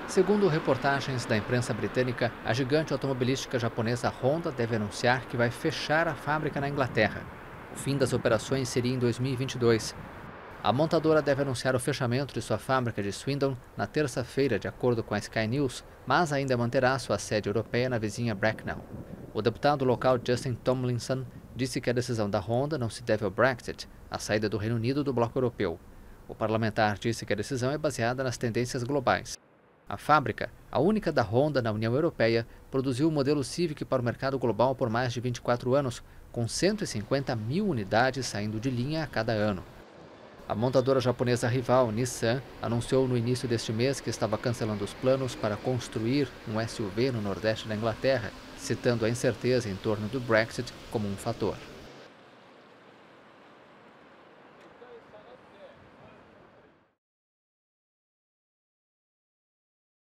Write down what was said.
Segundo reportagens da imprensa britânica, a gigante automobilística japonesa Honda deve anunciar que vai fechar a fábrica na Inglaterra. O fim das operações seria em 2022. A montadora deve anunciar o fechamento de sua fábrica de Swindon na terça-feira, de acordo com a Sky News, mas ainda manterá sua sede europeia na vizinha Bracknell. O deputado local Justin Tomlinson disse que a decisão da Honda não se deve ao Brexit, a saída do Reino Unido do bloco europeu. O parlamentar disse que a decisão é baseada nas tendências globais. A fábrica, a única da Honda na União Europeia, produziu o modelo Civic para o mercado global por mais de 24 anos, com 150 mil unidades saindo de linha a cada ano. A montadora japonesa rival, Nissan, anunciou no início deste mês que estava cancelando os planos para construir um SUV no nordeste da Inglaterra, citando a incerteza em torno do Brexit como um fator.